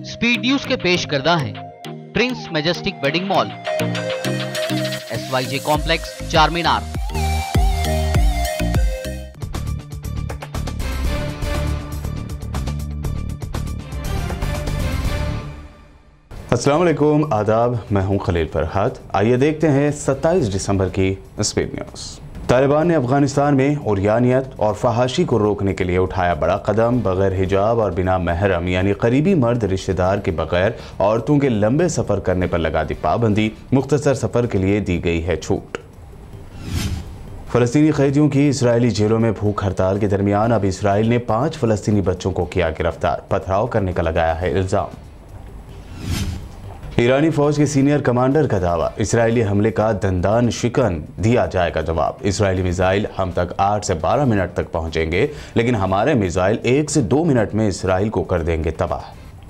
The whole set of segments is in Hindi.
स्पीड न्यूज के पेश करदा है prince majestic wedding mall, SYJ complex, Charminar. अस्सलाम वालेकुम, आदाब। मैं हूं खलील फरहाद। आइए देखते हैं 27 दिसंबर की स्पीड न्यूज़। तालिबान ने अफगानिस्तान में उर्यानियत और फहाशी को रोकने के लिए उठाया बड़ा कदम। बगैर हिजाब और बिना महरम यानी करीबी मर्द रिश्तेदार के बगैर औरतों के लंबे सफ़र करने पर लगा दी पाबंदी। मुख्तसर सफ़र के लिए दी गई है छूट। फ़लस्तीनी कैदियों की इजरायली जेलों में भूख हड़ताल के दरमियान अब इसराइल ने 5 फ़लस्तीनी बच्चों को किया गिरफ्तार। पथराव करने का लगाया है इल्ज़ाम। ईरानी फौज के सीनियर कमांडर का दावा, इसराइली हमले का दंदान शिकन दिया जाएगा जवाब। इसराइली मिसाइल हम तक 8 से 12 मिनट तक पहुंचेंगे, लेकिन हमारे मिसाइल 1 से 2 मिनट में इसराइल को कर देंगे तबाह।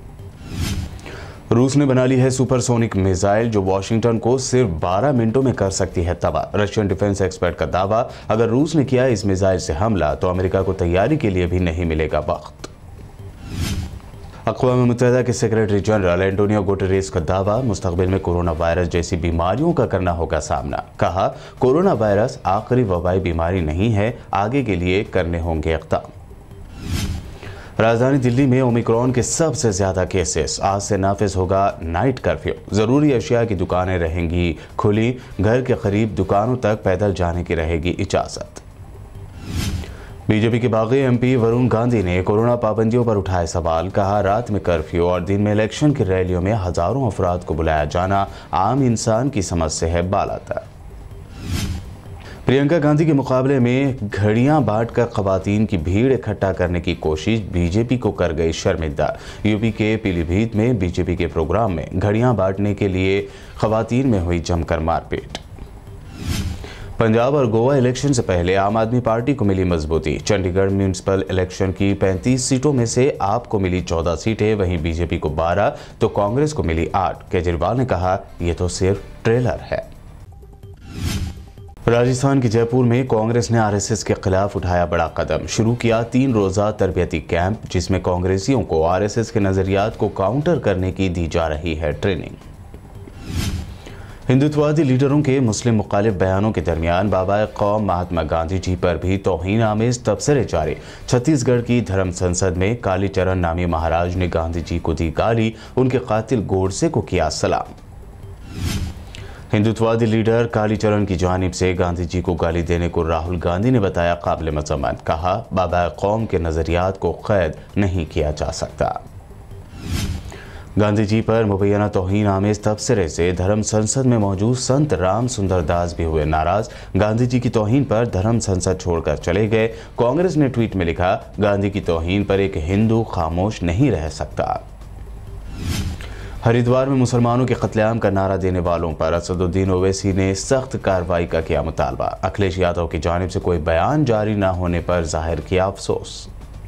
रूस ने बना ली है सुपरसोनिक मिसाइल जो वाशिंगटन को सिर्फ 12 मिनटों में कर सकती है तबाह। रशियन डिफेंस एक्सपर्ट का दावा, अगर रूस ने किया इस मिसाइल से हमला तो अमेरिका को तैयारी के लिए भी नहीं मिलेगा वक्त। अक़वाम मुत्तहिदा के सेक्रेटरी जनरल एंटोनियो गुटेरेस का दावा, मुस्तक़बिल में कोरोना वायरस जैसी बीमारियों का करना होगा सामना। कहा, कोरोना वायरस आखिरी वबाई बीमारी नहीं है, आगे के लिए करने होंगे इक़दाम। राजधानी दिल्ली में ओमिक्रॉन के सबसे ज्यादा केसेस। आज से नाफिज होगा नाइट कर्फ्यू। जरूरी अशिया की दुकानें रहेंगी खुली, घर के करीब दुकानों तक पैदल जाने की रहेगी इजाजत। बीजेपी के बागी MP वरुण गांधी ने कोरोना पाबंदियों पर उठाए सवाल। कहा, रात में कर्फ्यू और दिन में इलेक्शन की रैलियों में हजारों अफराद को बुलाया जाना आम इंसान की समझ से है बालातर। प्रियंका गांधी के मुकाबले में घड़ियां बांटकर खवातीन की भीड़ इकट्ठा करने की कोशिश बीजेपी को कर गई शर्मिंदा। यूपी के पीलीभीत में बीजेपी के प्रोग्राम में घड़ियां बांटने के लिए खवातीन में हुई जमकर मारपीट। पंजाब और गोवा इलेक्शन से पहले आम आदमी पार्टी को मिली मजबूती। चंडीगढ़ म्यूनिसिपल इलेक्शन की 35 सीटों में से आप को मिली 14 सीटें, वहीं बीजेपी को 12 तो कांग्रेस को मिली 8। केजरीवाल ने कहा, यह तो सिर्फ ट्रेलर है। राजस्थान के जयपुर में कांग्रेस ने RSS के खिलाफ उठाया बड़ा कदम। शुरू किया 3 रोजा तरबियती कैंप, जिसमें कांग्रेसियों को RSS के नजरियात को काउंटर करने की दी जा रही है ट्रेनिंग। हिंदुत्ववादी लीडरों के मुस्लिम मुखालिफ बयानों के दरमियान बाबा कौम महात्मा गांधी जी पर भी तौहीन आमेज तबसरे जारी। छत्तीसगढ़ की धर्म संसद में कालीचरण नामी महाराज ने गांधी जी को दी गाली, उनके कातिल गोडसे को किया सलाम। हिंदुत्ववादी लीडर कालीचरण की जानिब से गांधी जी को गाली देने को राहुल गांधी ने बताया काबिल मजम्मत। कहा, बाबा कौम के नजरियात को कैद नहीं किया जा सकता। गांधी जी पर मुबैना तौहीन आमेज तबसरे से धर्म संसद में मौजूद संत राम सुंदर दास भी हुए नाराज। गांधी जी की तौहीन पर धर्म संसद छोड़कर चले गए। कांग्रेस ने ट्वीट में लिखा, गांधी की तौहीन पर एक हिंदू खामोश नहीं रह सकता। हरिद्वार में मुसलमानों के कत्लेआम का नारा देने वालों पर असदुद्दीन ओवैसी ने सख्त कार्रवाई का किया मुतालबा। अखिलेश यादव की जानिब से कोई बयान जारी न होने पर जाहिर किया अफसोस।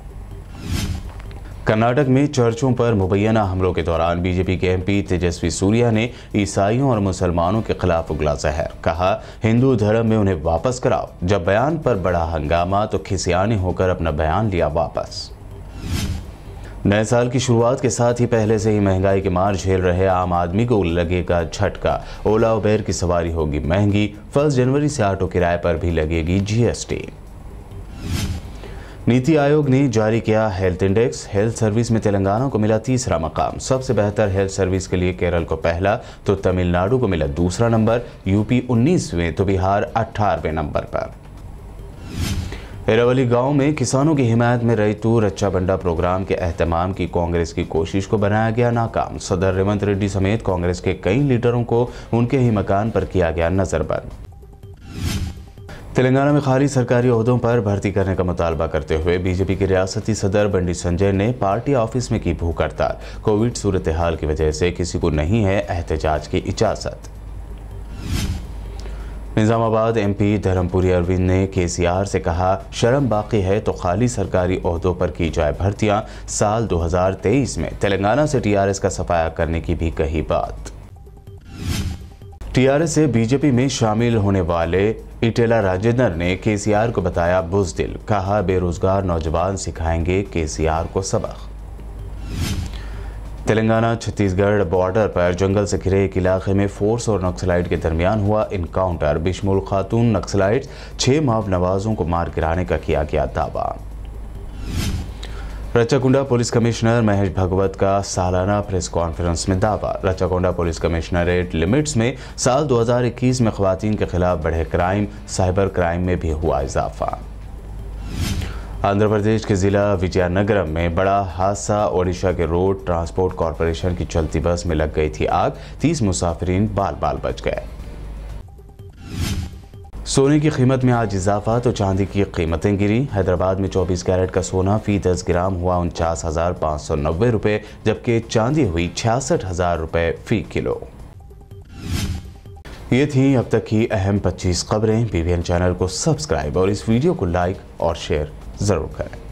कर्नाटक में चर्चों पर मुबैना हमलों के दौरान बीजेपी के MP तेजस्वी सूर्या ने ईसाइयों और मुसलमानों के खिलाफ उगला जहर। कहा, हिंदू धर्म में उन्हें वापस कराओ। जब बयान पर बड़ा हंगामा तो खिसियाने होकर अपना बयान लिया वापस। नए साल की शुरुआत के साथ ही पहले से ही महंगाई के मार झेल रहे आम आदमी को लगेगा झटका। ओला उबेर की सवारी होगी महंगी। 1 जनवरी से ऑटो किराए पर भी लगेगी GST। नीति आयोग ने जारी किया हेल्थ इंडेक्स। हेल्थ सर्विस में तेलंगाना को मिला 3रा मकाम। सबसे बेहतर हेल्थ सर्विस के लिए केरल को पहला तो तमिलनाडु को मिला 2रा नंबर। यूपी 19वें तो बिहार 18वें नंबर पर। एरावली गांव में किसानों की हिमायत में रैतू रच्चा बंडा प्रोग्राम के एहतमाम की कांग्रेस की कोशिश को बनाया गया नाकाम। सदर रेवंत रेड्डी समेत कांग्रेस के कई लीडरों को उनके ही मकान पर किया गया नजरबंद। तेलंगाना में खाली सरकारी ओहदों पर भर्ती करने का मुतालबा करते हुए बीजेपी के रियासती सदर बंडी संजय ने पार्टी ऑफिस में की भूख हड़ताल। कोविड सूरत हाल की वजह से किसी को नहीं है एहतजाज की इजाजत। निजामाबाद MP धर्मपुरी अरविंद ने KCR से कहा, शर्म बाकी है तो खाली सरकारी ओहदों पर की जाए भर्तियां। साल 2023 में तेलंगाना से TRS का सफाया करने की भी कही बात। TRS से बीजेपी में शामिल होने वाले इटेला राजेंद्र ने KCR को बताया बुज़दिल। कहा, बेरोजगार नौजवान सिखाएंगे KCR को सबक। तेलंगाना छत्तीसगढ़ बॉर्डर पर जंगल से घिरे एक इलाके में फोर्स और नक्सलाइट के दरमियान हुआ इनकाउंटर। बिशमुल खातून नक्सलाइट 6 माव नवाजों को मार गिराने का किया गया दावा। रच्चाकुंडा पुलिस कमिश्नर महेश भगवत का सालाना प्रेस कॉन्फ्रेंस में दावा। रच्चाकुंडा पुलिस कमिश्नरेट लिमिट्स में साल 2021 में खवातीन के खिलाफ बढ़े क्राइम, साइबर क्राइम में भी हुआ इजाफा। आंध्र प्रदेश के जिला विजयनगरम में बड़ा हादसा। ओडिशा के रोड ट्रांसपोर्ट कॉरपोरेशन की चलती बस में लग गई थी आग। 30 मुसाफिरीन बाल बाल बच गए। सोने की कीमत में आज इजाफा तो चांदी की कीमतें गिरी। हैदराबाद में 24 कैरेट का सोना फी 10 ग्राम हुआ 49,590 रुपये, जबकि चांदी हुई 66,000 रुपये फी किलो। ये थी अब तक की अहम 25 खबरें। BBN चैनल को सब्सक्राइब और इस वीडियो को लाइक और शेयर जरूर करें।